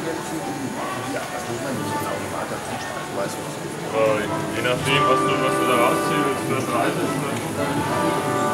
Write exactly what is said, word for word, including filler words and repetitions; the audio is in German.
Ja, das muss man nicht genau weiter zusprechen, weiß man. Je nachdem, was du, was du da rausziehst, für dreißig,